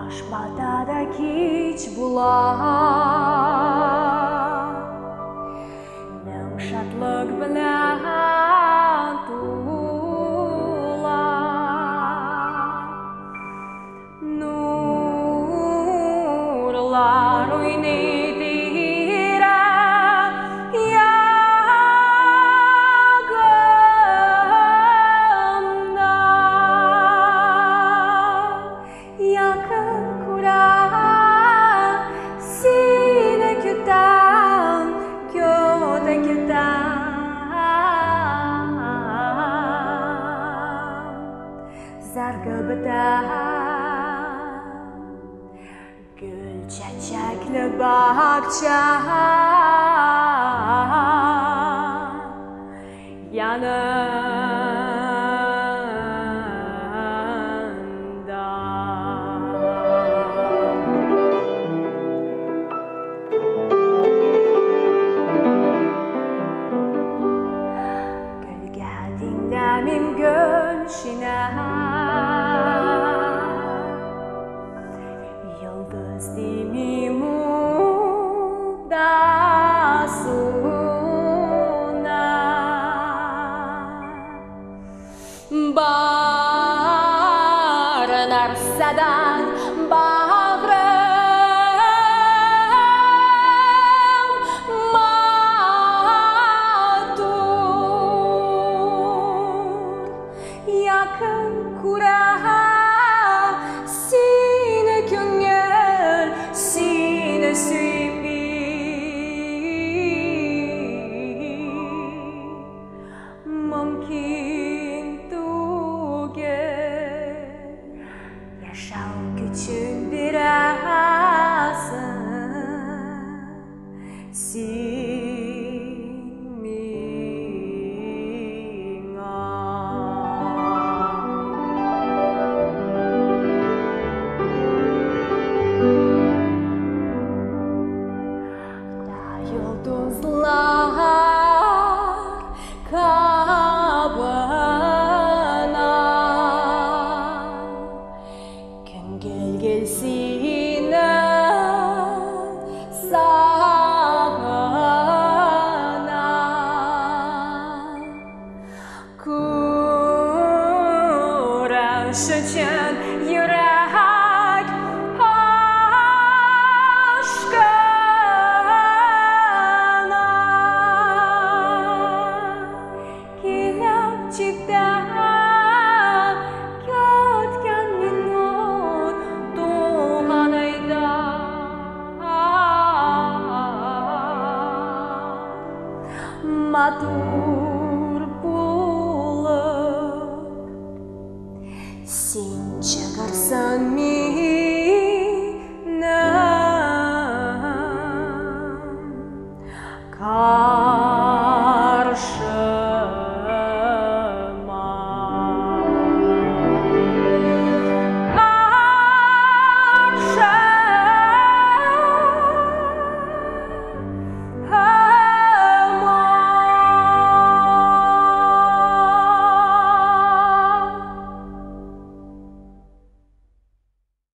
Ашмата кич була, нем шатлык белән тула. Нурлар уйный тирә ягымда, якын күрә сине көтәм, көтә көтәм. Заргы бетәм, gül çiçekli bahçe yanında. Gölge dinlemim gölşine, yıldız dimim udasuna. Barın arsadan bağrım matur, yakın kura sine köngel, sine sevgi. Mümkün tugel yaşav küçük birazın yıldızlar kabına, gün gelgesine sana. Kuraş için yürek matur bulur, sen çıkarsan